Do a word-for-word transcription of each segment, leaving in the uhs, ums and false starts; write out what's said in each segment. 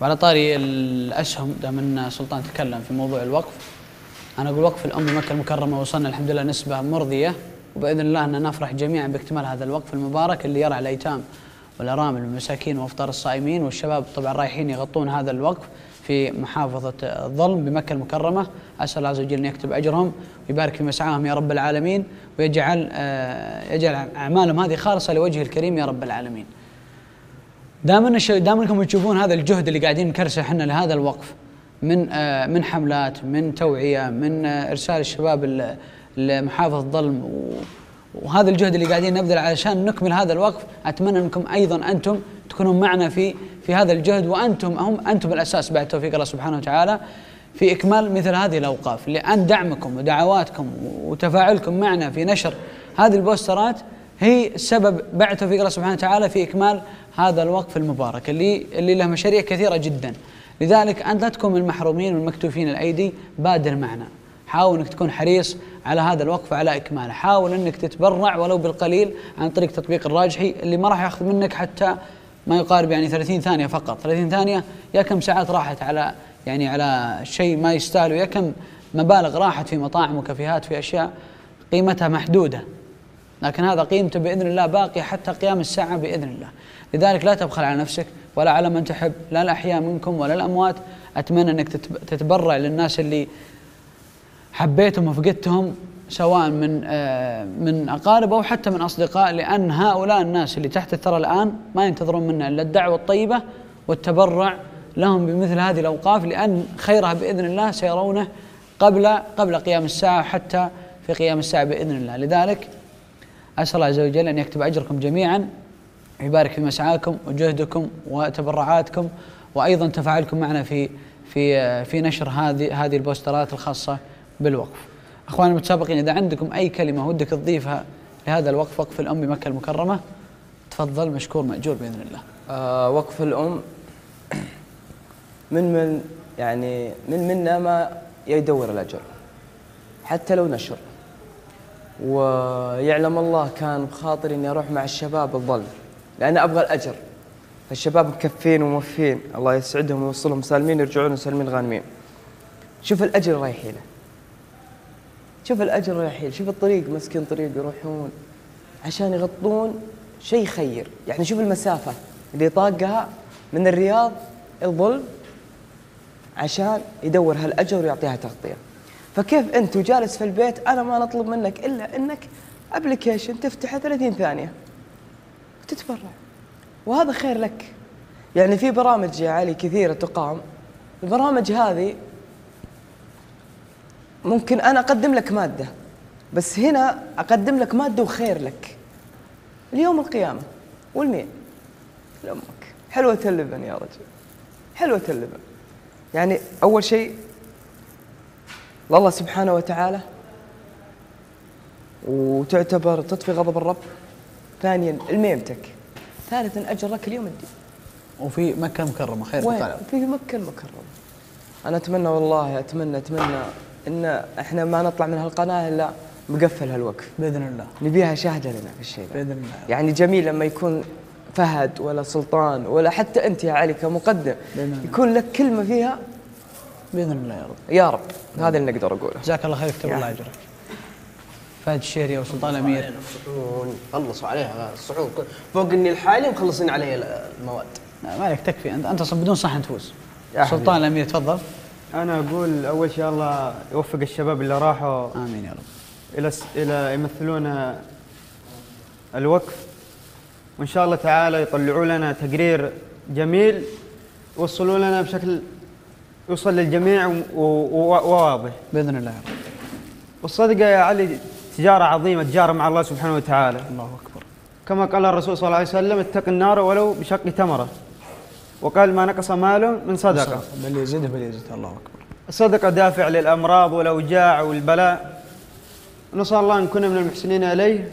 وعلى طاري الأسهم، دام أن سلطان تكلم في موضوع الوقف، أنا أقول وقف الأم بمكة المكرمة وصلنا الحمد لله نسبة مرضية، وبإذن الله أن نفرح جميعا باكتمال هذا الوقف المبارك اللي يرعى الأيتام والأرامل والمساكين وأفطار الصائمين، والشباب طبعا رايحين يغطون هذا الوقف في محافظة الظلم بمكة المكرمة. أسأل الله عز وجل أن يكتب أجرهم ويبارك في مسعاهم يا رب العالمين، ويجعل آه يجعل أعمالهم هذه خالصة لوجه الكريم يا رب العالمين. دام دام انكم تشوفون هذا الجهد اللي قاعدين نكرسه احنا لهذا الوقف من آه من حملات، من توعية، من آه إرسال الشباب لمحافظة الظلم، وهذا الجهد اللي قاعدين نبذل علشان نكمل هذا الوقف، أتمنى أنكم أيضا أنتم تكونوا معنا في في هذا الجهد، وأنتم هم أنتم الأساس بعد توفيق الله سبحانه وتعالى في إكمال مثل هذه الأوقاف، لأن دعمكم ودعواتكم وتفاعلكم معنا في نشر هذه البوسترات هي السبب بعد توفيق الله سبحانه وتعالى في إكمال هذا الوقف المبارك اللي اللي له مشاريع كثيرة جدا. لذلك أنت لا تكون من المحرومين والمكتوفين الأيدي، بادر معنا، حاول أنك تكون حريص على هذا الوقف وعلى إكماله، حاول أنك تتبرع ولو بالقليل عن طريق تطبيق الراجحي اللي ما راح يأخذ منك حتى ما يقارب يعني ثلاثين ثانية فقط. ثلاثين ثانية يا كم ساعات راحت على يعني على شيء ما يستاهل، ويا كم مبالغ راحت في مطاعم وكافيهات في أشياء قيمتها محدودة، لكن هذا قيمته بإذن الله باقية حتى قيام الساعة بإذن الله. لذلك لا تبخل على نفسك ولا على من تحب، لا الأحياء منكم ولا الأموات. أتمنى أنك تتبرع للناس اللي حبيتهم وفقدتهم، سواء من من أقارب أو حتى من أصدقاء، لأن هؤلاء الناس اللي تحت الثرى الآن ما ينتظرون منا إلا الدعوة الطيبة والتبرع لهم بمثل هذه الأوقاف، لأن خيرها بإذن الله سيرونه قبل قبل قيام الساعة، حتى في قيام الساعة بإذن الله. لذلك أسأل الله عز وجل أن يكتب أجركم جميعا، ويبارك في مسعاكم وجهدكم وتبرعاتكم، وأيضا تفاعلكم معنا في في في نشر هذه هذه البوسترات الخاصة بالوقف. أخواني المتسابقين، إذا عندكم أي كلمة ودك تضيفها لهذا الوقف، وقف الأم بمكة المكرمة، تفضل مشكور مأجور بإذن الله. آه وقف الأم من من يعني من منا ما يدور الأجر حتى لو نشر، ويعلم الله كان بخاطري إني أروح مع الشباب الظلم، لأن أبغى الأجر. فالشباب مكفين وموفين، الله يسعدهم ويوصلهم سالمين يرجعون سالمين غانمين. شوف الأجر رايح له، شوف الأجر رايح له، شوف الطريق مسكين طريق يروحون عشان يغطون شيء خير. يعني شوف المسافة اللي طاقها من الرياض الظلم عشان يدور هالأجر ويعطيها تغطية. فكيف أنت وجالس في البيت أنا ما نطلب منك إلا أنك أبليكيشن تفتحه ثلاثين ثانية وتتبرع، وهذا خير لك. يعني في برامج يا علي كثيرة تقام، البرامج هذه ممكن أنا أقدم لك مادة، بس هنا أقدم لك مادة وخير لك اليوم القيامة والمين لأمك. حلوة اللبن يا رجل، حلوة اللبن. يعني أول شيء الله سبحانه وتعالى، وتعتبر تطفي غضب الرب. ثانيا الميمتك. ثالثا أجر لك اليوم الدين. وفي مكة المكرمة خير وين؟ في مكة المكرمة. أنا أتمنى والله أتمنى أتمنى إن إحنا ما نطلع من هالقناة إلا مقفل هالوقف بإذن الله. نبيها شاهدة لنا في الشيء بإذن الله. يعني جميل لما يكون فهد ولا سلطان ولا حتى أنت يا علي كمقدم يكون لك كلمة فيها بإذن الله يا رب. يا رب. هذا اللي نقدر أقوله. جزاك الله خير، يكتب الله أجرك. فهد الشهري وسلطان الأمير خلصوا عليها الصحون فوق إني الحالي مخلصين علي المواد. ما عليك، تكفي أنت أنت أصلا بدون صحن تفوز. سلطان الأمير تفضل. أنا أقول أول شيء الله يوفق الشباب اللي راحوا آمين يا رب إلى إلى يمثلون الوقف، وإن شاء الله تعالى يطلعوا لنا تقرير جميل يوصلوا لنا بشكل يوصل للجميع وواضح بإذن الله يا رب. والصدقة يا علي تجارة عظيمة، تجارة مع الله سبحانه وتعالى. الله أكبر. كما قال الرسول صلى الله عليه وسلم: اتق النار ولو بشق تمرة. وقال: ما نقص مال من صدقة بل يزيد بل يزيد. الله أكبر. الصدقة دافع للأمراض والأوجاع والبلاء، نسأل الله أن نكون من المحسنين إليه.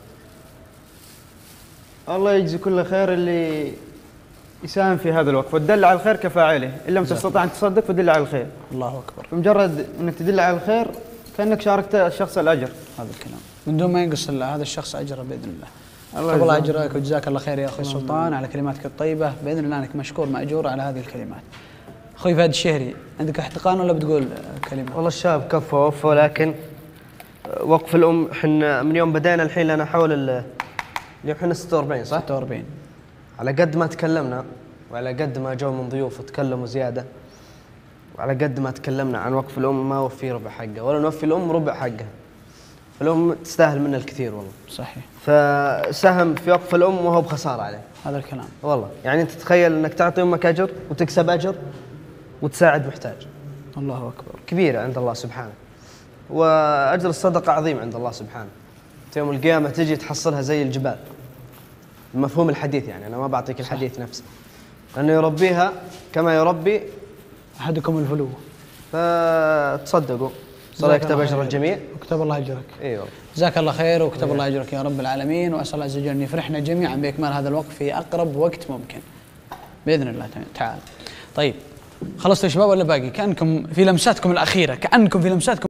الله يجزي كل خير اللي يساهم في هذا الوقف، وتدل على الخير كفاعله. إن لم تستطع أن تصدق فدل على الخير. الله أكبر. بمجرد أنك تدل على الخير كأنك شاركت الشخص الأجر. هذا الكلام من دون ما ينقص هذا الشخص أجره بإذن الله. كتب الله اجرك وجزاك الله خير يا اخوي سلطان على كلماتك الطيبه، باذن الله انك مشكور ماجور على هذه الكلمات. اخوي فهد الشهري، عندك احتقان ولا بتقول كلمه؟ والله الشباب كفوا ووفوا، لكن وقف الام احنا من يوم بدينا الحين لنا حول ال اليوم احنا ستة وأربعين صح؟ ستة وأربعين. على قد ما تكلمنا وعلى قد ما جو من ضيوف وتكلموا زياده، وعلى قد ما تكلمنا عن وقف الام ما وفي ربع حقه ولا نوفي الام ربع حقها. الام تستاهل منا الكثير والله. صحيح. فسهم في وقف الام وهو بخساره عليه. هذا الكلام. والله يعني انت تتخيل انك تعطي امك اجر وتكسب اجر وتساعد محتاج. الله اكبر. كبيره عند الله سبحانه. واجر الصدقه عظيم عند الله سبحانه. يوم القيامه تجي تحصلها زي الجبال. مفهوم الحديث يعني انا ما بعطيك الحديث نفسه. لانه يربيها كما يربي احدكم الفلو. فتصدقوا. صلى يكتب اجر الجميع. وكتب الله اجرك. ايوه. جزاك الله خير وكتب الله اجرك يا رب العالمين، واسال الله عز وجل ان يفرحنا جميعا باكمال هذا الوقت في اقرب وقت ممكن. باذن الله تعالى. طيب خلصتوا يا شباب ولا باقي؟ كانكم في لمساتكم الاخيره، كانكم في لمساتكم